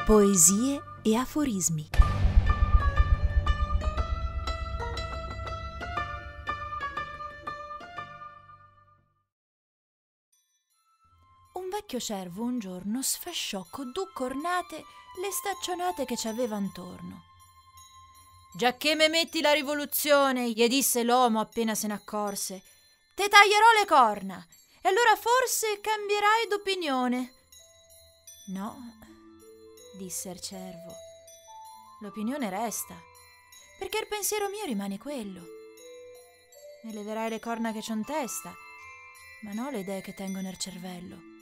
Poesie e aforismi. Un vecchio cervo un giorno sfasciò con due cornate le staccionate che ci aveva intorno. «Giacché me metti la rivoluzione», gli disse l'uomo appena se ne accorse, «te taglierò le corna e allora forse cambierai d'opinione». «No», disse il cervo, «l'opinione resta, perché il pensiero mio rimane quello. Me leverai le corna che c'ho in testa, ma no le idee che tengo nel cervello».